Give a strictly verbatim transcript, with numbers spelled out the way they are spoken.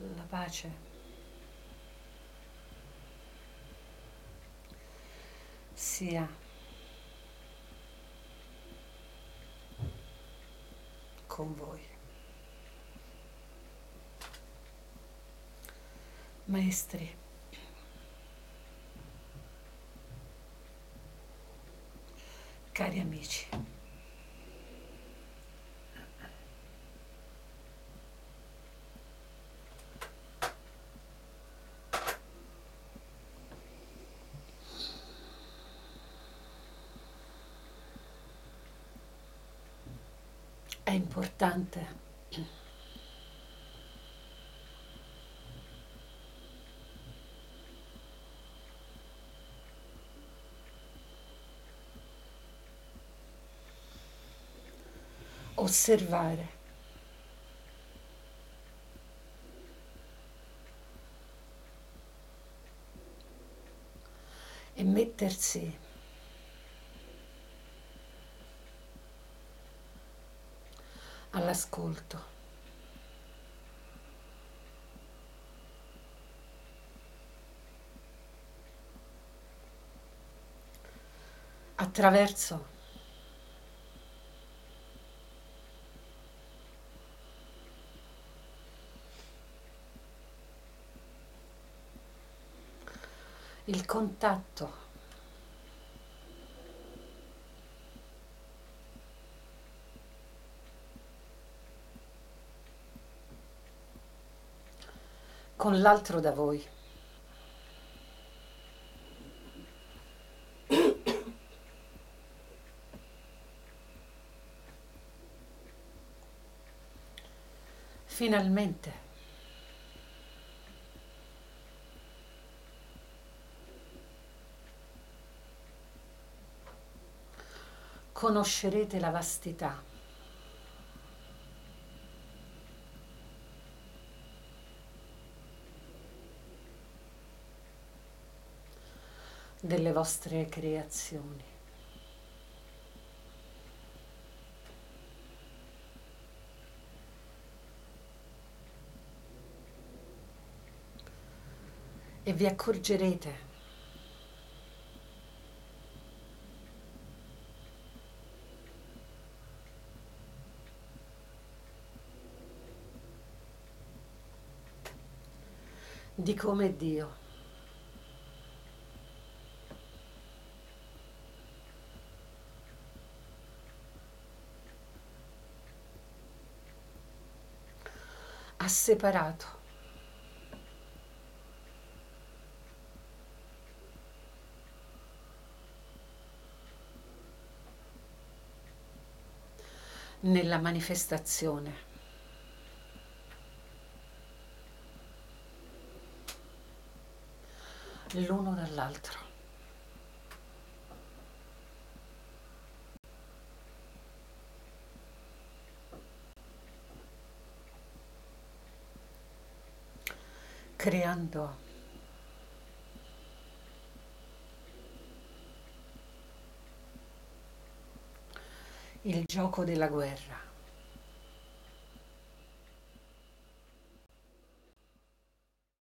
la pace sia con voi. Maestri, cari amici, è importante osservare e mettersi all'ascolto attraverso il contatto con l'altro da voi. Finalmente conoscerete la vastità delle vostre creazioni. E vi accorgerete di come Dio ha separato nella manifestazione l'uno dall'altro. Creando il gioco della guerra.